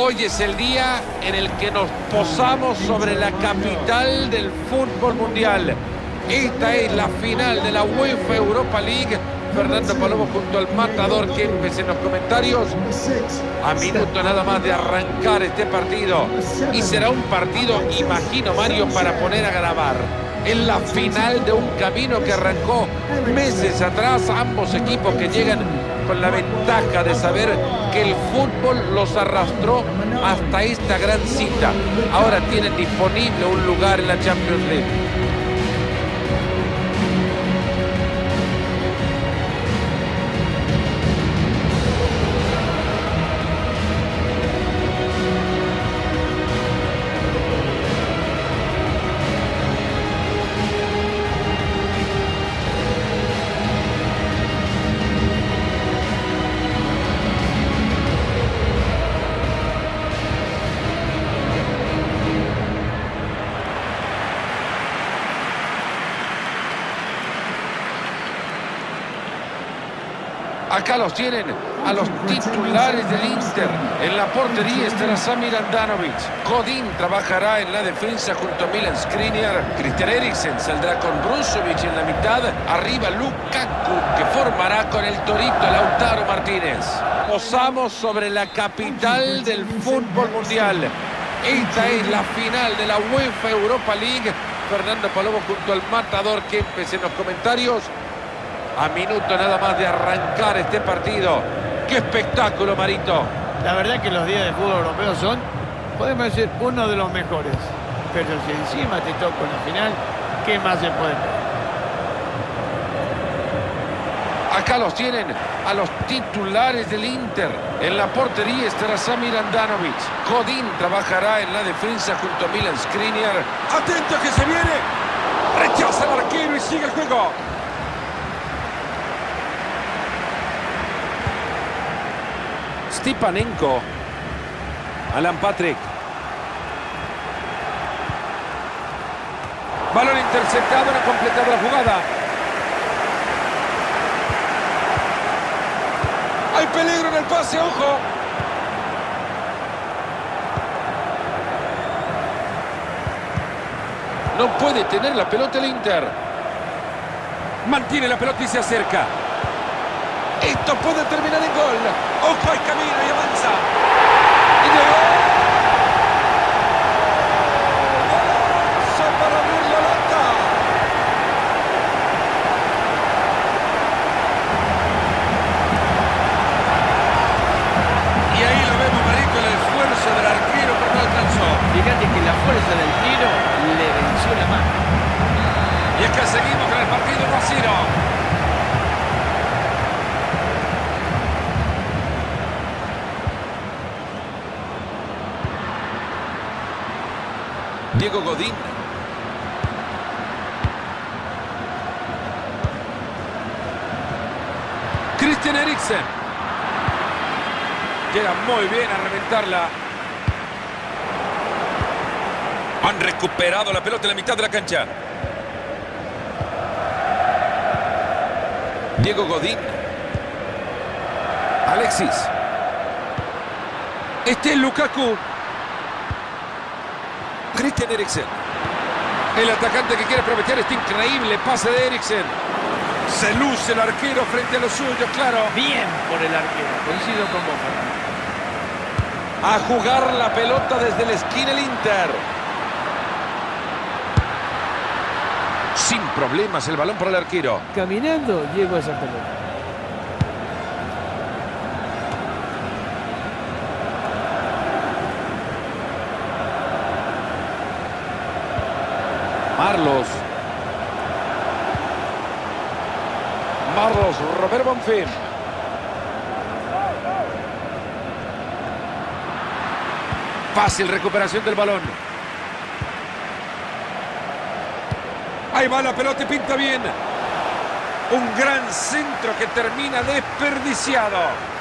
Hoy es el día en el que nos posamos sobre la capital del fútbol mundial. Esta es la final de la UEFA Europa League. Fernando Palomo junto al matador Kempes en los comentarios. A minuto nada más de arrancar este partido. Y será un partido, imagino, Mario, para poner a grabar. En la final de un camino que arrancó meses atrás. Ambos equipos que llegan con la ventaja de saber que el fútbol los arrastró hasta esta gran cita. Ahora tienen disponible un lugar en la Champions League. Acá los tienen a los titulares del Inter. En la portería estará Samir Handanovic. Godin trabajará en la defensa junto a Milan Skriniar. Christian Eriksen saldrá con Brozovic en la mitad. Arriba Lukaku, que formará con el torito Lautaro Martínez. Posamos sobre la capital del fútbol mundial. Esta es la final de la UEFA Europa League. Fernando Palomo junto al matador Kempes en los comentarios. A minuto nada más de arrancar este partido. ¡Qué espectáculo, Marito! La verdad que los días de fútbol europeo son, podemos decir, uno de los mejores. Pero si encima te toca una final, ¿qué más se puede pedir? Acá los tienen a los titulares del Inter. En la portería estará Samir Handanovic. Godin trabajará en la defensa junto a Milan Skriniar. ¡Atento que se viene! Rechaza el arquero y sigue el juego. Stipanenko. Alan Patrick. Balón interceptado, no ha completado la jugada. Hay peligro en el pase, ojo. No puede tener la pelota el Inter. Mantiene la pelota y se acerca. Esto puede terminar en gol. Ojo, hay camino y avanza. Y llegó. ¡Golazo para abrir la lata! Y ahí lo vemos, Marito, el esfuerzo del arquero, pero no alcanzó. Fíjate que la fuerza del tiro le venció la mano. Y es que seguimos con el partido 1-0. Diego Godin. Christian Eriksen. Llega muy bien a reventarla. Han recuperado la pelota en la mitad de la cancha. Diego Godin. Alexis. Este es Lukaku. Christian Eriksen. El atacante que quiere aprovechar este increíble pase de Eriksen. Se luce el arquero frente a los suyos, claro. Bien por el arquero, coincido con vos, Fernando. A jugar la pelota desde la esquina el Inter. Sin problemas el balón para el arquero. Caminando llegó a esa pelota. Marlos, Robert Bonfim. Fácil recuperación del balón. Ahí va la pelota y pinta bien. Un gran centro que termina desperdiciado.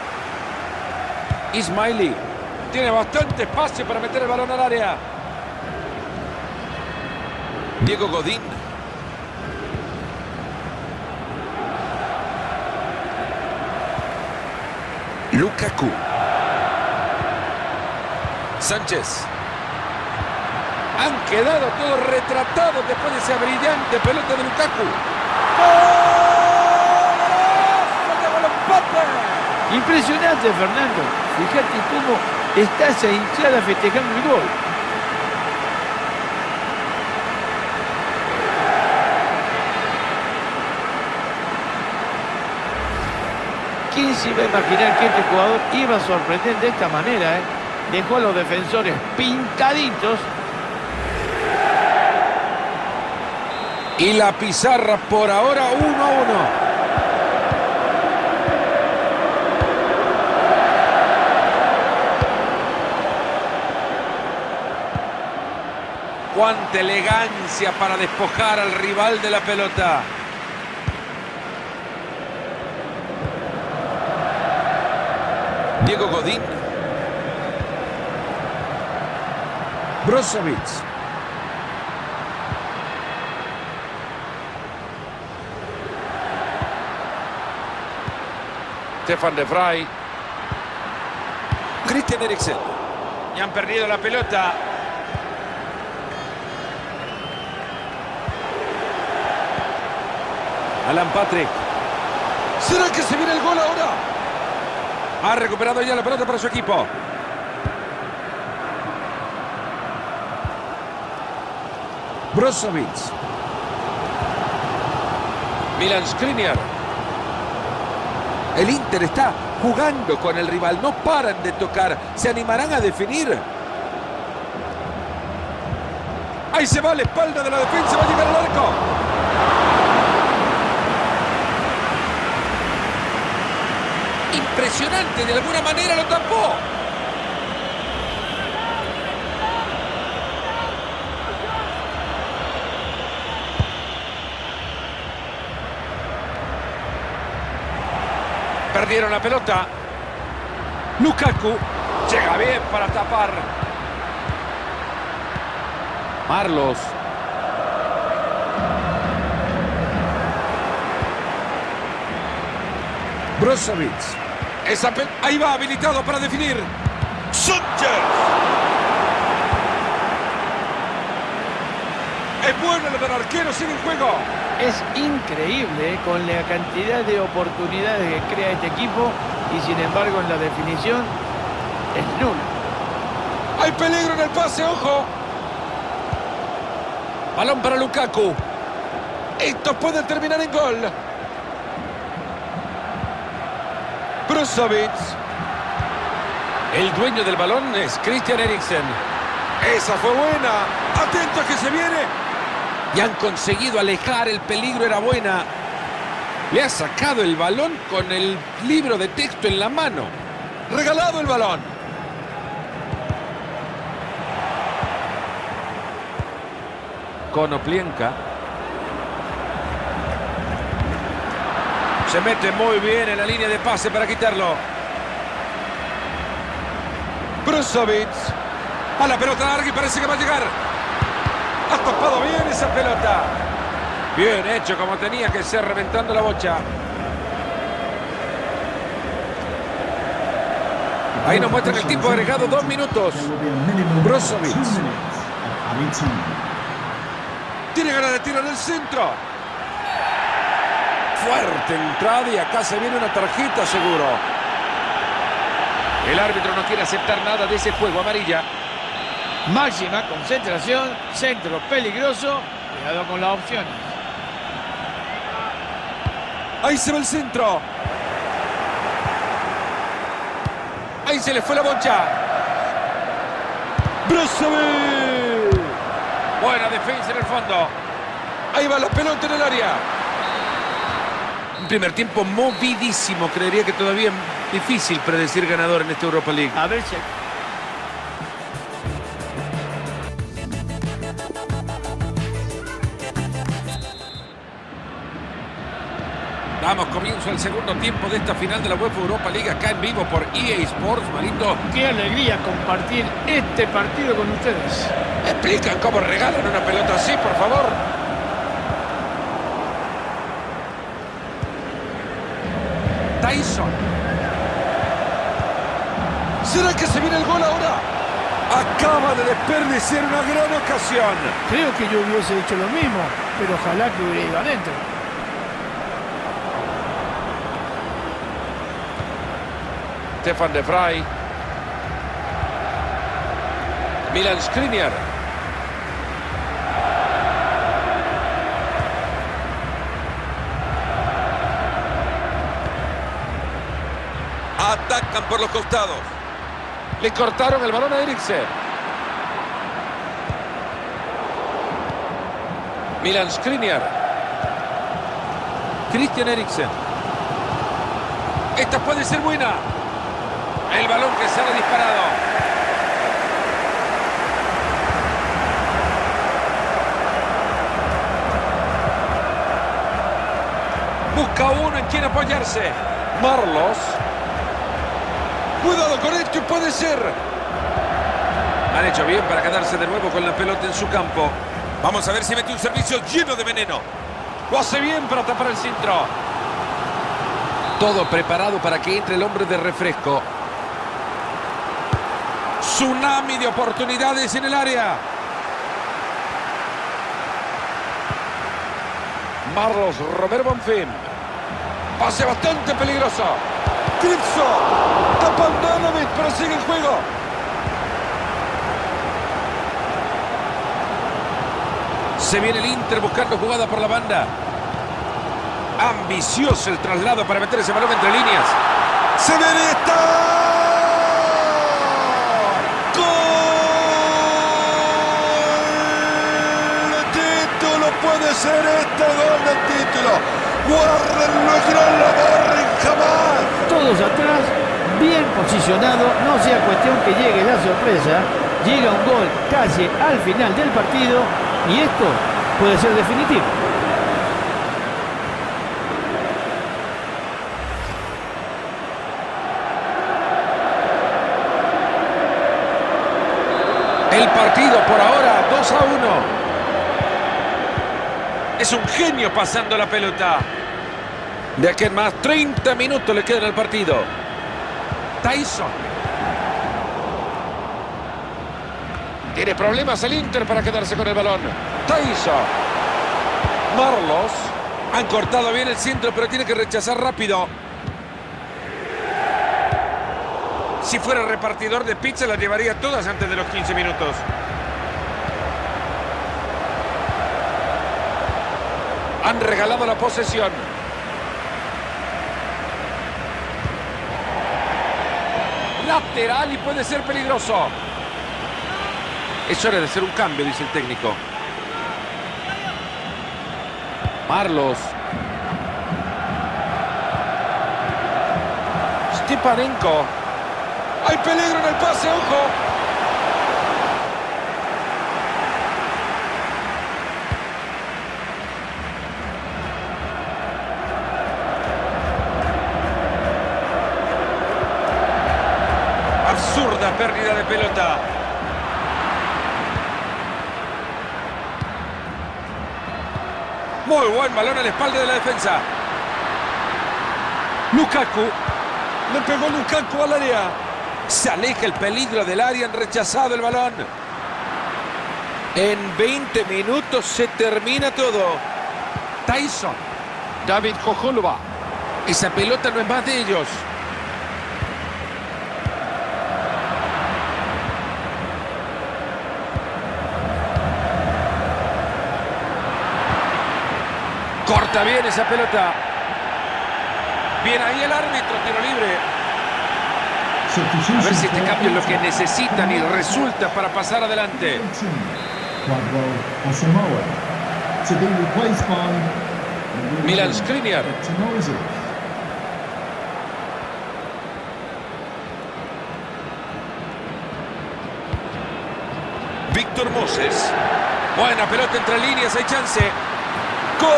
Ismaili tiene bastante espacio para meter el balón al área. Diego Godin. Lukaku. Sánchez. Han quedado todos retratados después de esa brillante pelota de Lukaku. Impresionante, Fernando. Fíjate cómo está esa hinchada festejando el gol. ¿Quién se iba a imaginar que este jugador iba a sorprender de esta manera? Dejó a los defensores pintaditos. Y la pizarra por ahora 1-1. Cuánta elegancia para despojar al rival de la pelota. Diego Godín. Brozovic. Stefan de Vrij. Christian Eriksen. Y han perdido la pelota. Alan Patrick. ¿Será que se viene el gol ahora? Ha recuperado ya la pelota para su equipo. Brozovic. Milan Skriniar. El Inter está jugando con el rival. No paran de tocar. ¿Se animarán a definir? Ahí se va a la espalda de la defensa. Va a llegar al arco. Impresionante. De alguna manera lo tapó. Perdieron la pelota. Lukaku llega bien para tapar. Marlos. Brozovic. Ahí va, habilitado para definir. Sánchez. Es bueno lo del arquero, sigue en juego. Es increíble con la cantidad de oportunidades que crea este equipo y sin embargo en la definición es nula. Hay peligro en el pase, ojo. Balón para Lukaku. Esto puede terminar en gol. Brozovic. El dueño del balón es Christian Eriksen. Esa fue buena. Atento a que se viene. Y han conseguido alejar el peligro, era buena. Le ha sacado el balón con el libro de texto en la mano. Regalado el balón. Konoplyanka. Se mete muy bien en la línea de pase para quitarlo. Brozovic. A la pelota larga y parece que va a llegar. Ha tapado bien esa pelota. Bien hecho, como tenía que ser, reventando la bocha. Ahí nos muestran el tiempo agregado, 2 minutos. Brozovic. Tiene ganas de tirar del centro. Fuerte entrada y acá se viene una tarjeta seguro. El árbitro no quiere aceptar nada de ese juego, amarilla. Máxima concentración, centro peligroso, cuidado con las opciones. Ahí se ve el centro. Ahí se le fue la bocha. Brozovic. Buena defensa en el fondo. Ahí va la pelota en el área. Un primer tiempo movidísimo. Creería que todavía es difícil predecir ganador en esta Europa League. A ver si... Damos comienzo al segundo tiempo de esta final de la UEFA Europa League acá en vivo por EA Sports, Marito. Qué alegría compartir este partido con ustedes. ¿Explican cómo regalan una pelota así, por favor? Tyson. ¿Será que se viene el gol ahora? Acaba de desperdiciar una gran ocasión. Creo que yo hubiese hecho lo mismo, pero ojalá que hubiera ido adentro. Stefan de Vrij. Milan Skriniar. Atacan por los costados. Le cortaron el balón a Eriksen. Milan Skriniar. Christian Eriksen. Esta puede ser buena. El balón que sale disparado. Busca uno en quien apoyarse. Marlos. Cuidado con esto, puede ser. Han hecho bien para quedarse de nuevo con la pelota en su campo. Vamos a ver si mete un servicio lleno de veneno. Lo hace bien para tapar el centro. Todo preparado para que entre el hombre de refresco. Tsunami de oportunidades en el área. Marlos, Robert Bonfim. Pase bastante peligroso. Kripso. Tapa Andanovic, pero sigue el juego. Se viene el Inter buscando jugada por la banda. Ambicioso el traslado para meter ese balón entre líneas. Se viene esta. ¡Gol de título! Puede ser este gol de título. Guárdenlo, que no lo borren jamás. Todos atrás, bien posicionado, no sea cuestión que llegue la sorpresa. Llega un gol casi al final del partido y esto puede ser definitivo. El partido por ahora 2-1. Es un genio pasando la pelota. De aquí en más, 30 minutos le quedan al partido. Tyson. Tiene problemas el Inter para quedarse con el balón. Tyson. Marlos. Han cortado bien el centro, pero tiene que rechazar rápido. Si fuera repartidor de pizza, las llevaría todas antes de los 15 minutos. Han regalado la posesión. Lateral y puede ser peligroso. Es hora de hacer un cambio, dice el técnico. Marlos. Stepanenko. ¡Hay peligro en el pase, ojo! Absurda pérdida de pelota. Muy buen balón a la espalda de la defensa. Lukaku. Le pegó Lukaku al área. Se aleja el peligro del área, han rechazado el balón. En 20 minutos se termina todo. Tyson. David Jojolova. Esa pelota no es más de ellos. Corta bien esa pelota. Bien ahí el árbitro, tiro libre. A ver si este cambio es lo que necesitan y resulta para pasar adelante. Milan Skriniar. Víctor Moses. Buena pelota entre líneas, hay chance. ¡Gol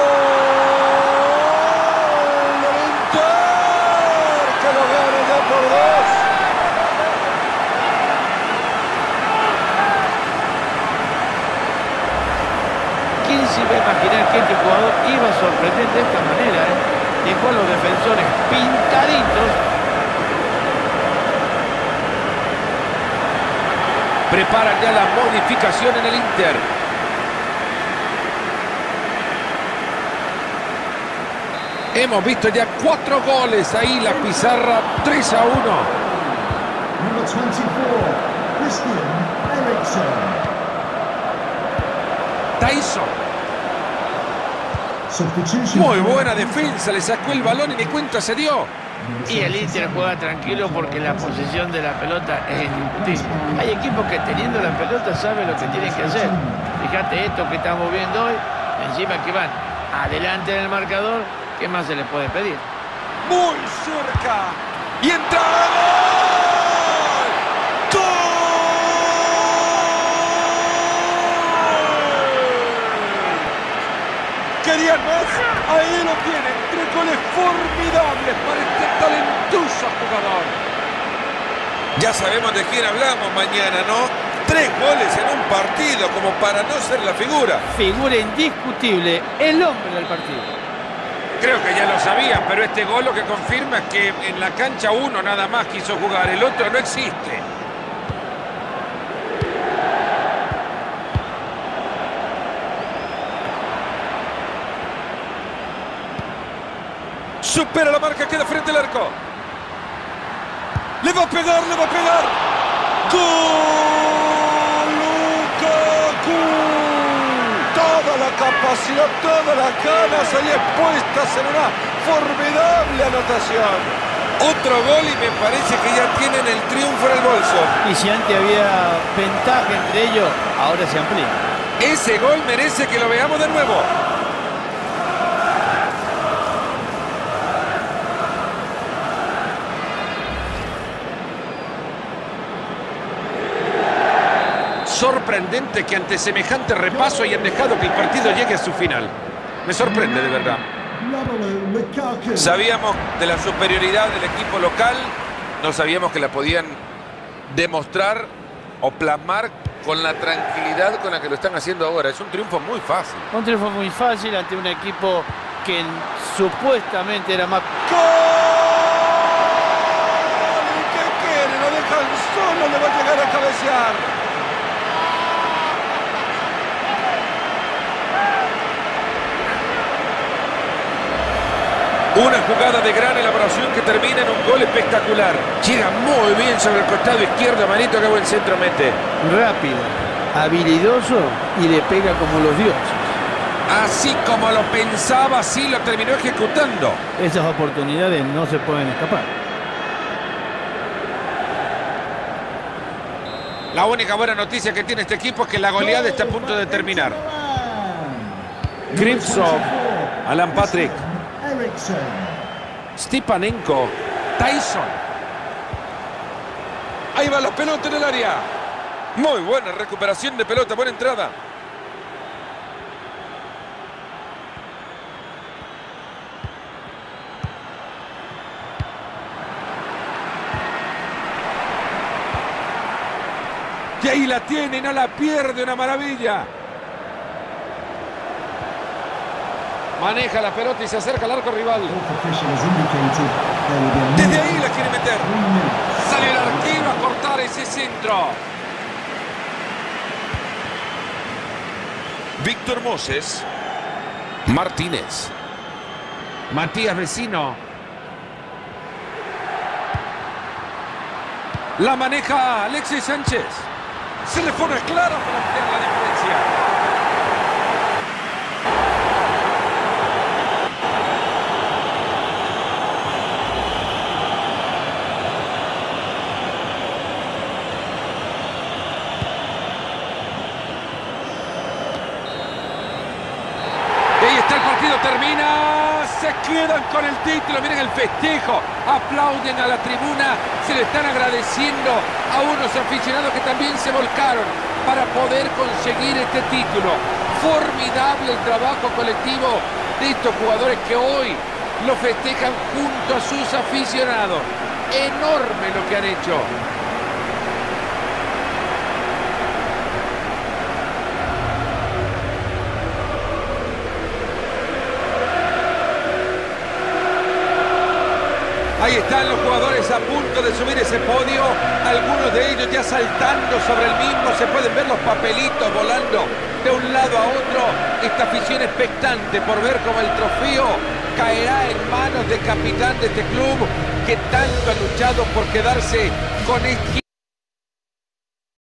del Inter! ¡Que lo gana ya por 2! ¿Quién se iba a imaginar que este jugador iba a sorprender de esta manera? Dejó a los defensores pintaditos. Preparan ya la modificación en el Inter. Hemos visto ya 4 goles ahí, la pizarra 3-1. Number 24, Christian Eriksen. Tyson. Substitution. Muy buena defensa, le sacó el balón y ni cuenta se dio. Y el Inter juega tranquilo porque la posesión de la pelota es indiscutible. Hay equipos que teniendo la pelota saben lo que tienen que hacer. Fíjate esto que estamos viendo hoy, encima que van adelante en el marcador, ¿qué más se les puede pedir? Muy cerca. Y entra. ¡Gol! ¿Querían más? Ahí lo tienen. 3 goles formidables para este talentoso jugador. Ya sabemos de quién hablamos mañana, ¿no? 3 goles en un partido como para no ser la figura. Figura indiscutible, el hombre del partido. Creo que ya lo sabían, pero este gol lo que confirma es que en la cancha uno nada más quiso jugar, el otro no existe. Supera la marca, queda frente al arco. Le va a pegar, le va a pegar. ¡Gol! ¡Lukaku! Toda la capacidad, todas las ganas ahí expuestas en una formidable anotación. Otro gol y me parece que ya tienen el triunfo en el bolso. Y si antes había ventaja entre ellos, ahora se amplía. Ese gol merece que lo veamos de nuevo. Sorprendente que ante semejante repaso hayan dejado que el partido llegue a su final. Me sorprende de verdad. Romelu Lukaku. Sabíamos de la superioridad del equipo local, no sabíamos que la podían demostrar o plasmar con la tranquilidad con la que lo están haciendo ahora. Es un triunfo muy fácil. Un triunfo muy fácil ante un equipo que supuestamente era más... ¡Gol! ¿Y qué quiere? Lo dejan solo, le va a llegar a cabecear. Una jugada de gran elaboración que termina en un gol espectacular. Llega muy bien sobre el costado izquierdo, manito, que buen centro mete. rápido, habilidoso y le pega como los dioses. Así como lo pensaba, así lo terminó ejecutando. Esas oportunidades no se pueden escapar. La única buena noticia que tiene este equipo es que la goleada está a punto de terminar. Krivtsov, Alan Patrick, Eriksen. Stepanenko, Tyson. Ahí va la pelota en el área. Muy buena recuperación de pelota, buena entrada. Y ahí la tiene, no la pierde, una maravilla. Maneja la pelota y se acerca al arco rival. Desde ahí la quiere meter. Sale el arquero a cortar ese centro. Víctor Moses. Martínez. Matías Vecino. La maneja Alexis Sánchez. Se le pone clara para ampliar la diferencia. Y ahí está el partido, termina. Se quedan con el título, miren el festejo. Aplauden a la tribuna, se le están agradeciendo a unos aficionados que también se volcaron para poder conseguir este título. Formidable el trabajo colectivo de estos jugadores que hoy lo festejan junto a sus aficionados. Enorme lo que han hecho. Ahí están los jugadores a punto de subir ese podio, algunos de ellos ya saltando sobre el mismo, se pueden ver los papelitos volando de un lado a otro. Esta afición expectante por ver cómo el trofeo caerá en manos del capitán de este club que tanto ha luchado por quedarse con este